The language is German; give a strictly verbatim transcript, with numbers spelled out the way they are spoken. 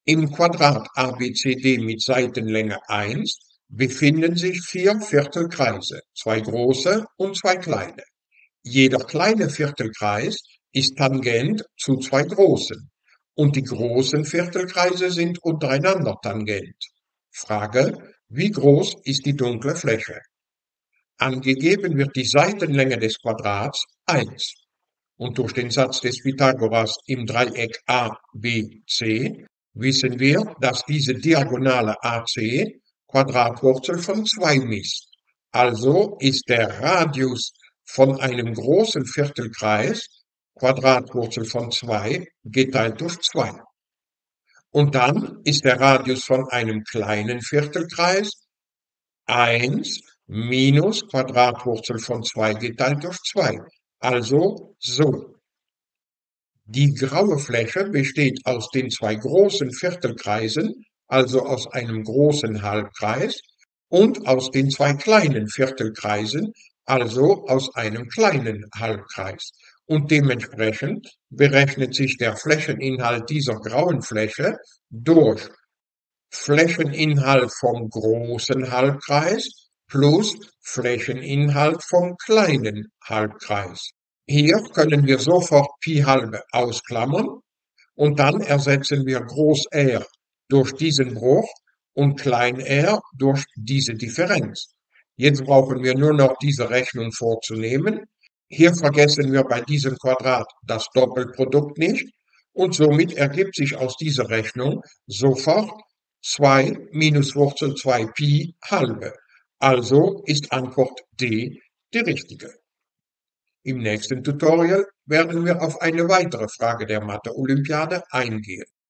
Im Quadrat A B C D mit Seitenlänge eins befinden sich vier Viertelkreise, zwei große und zwei kleine. Jeder kleine Viertelkreis ist tangent zu zwei großen und die großen Viertelkreise sind untereinander tangent. Frage: Wie groß ist die dunkle Fläche? Angegeben wird die Seitenlänge des Quadrats eins. Und durch den Satz des Pythagoras im Dreieck A B C wissen wir, dass diese Diagonale A C Quadratwurzel von zwei misst. Also ist der Radius von einem großen Viertelkreis Quadratwurzel von zwei geteilt durch zwei. Und dann ist der Radius von einem kleinen Viertelkreis eins minus Quadratwurzel von zwei geteilt durch zwei. Also so. Die graue Fläche besteht aus den zwei großen Viertelkreisen, also aus einem großen Halbkreis, und aus den zwei kleinen Viertelkreisen, also aus einem kleinen Halbkreis. Und dementsprechend berechnet sich der Flächeninhalt dieser grauen Fläche durch Flächeninhalt vom großen Halbkreis plus Flächeninhalt vom kleinen Halbkreis. Hier können wir sofort Pi halbe ausklammern und dann ersetzen wir Groß R durch diesen Bruch und Klein r durch diese Differenz. Jetzt brauchen wir nur noch diese Rechnung vorzunehmen. Hier vergessen wir bei diesem Quadrat das Doppelprodukt nicht und somit ergibt sich aus dieser Rechnung sofort zwei minus Wurzel zwei Pi halbe. Also ist Antwort D die richtige. Im nächsten Tutorial werden wir auf eine weitere Frage der Mathe-Olympiade eingehen.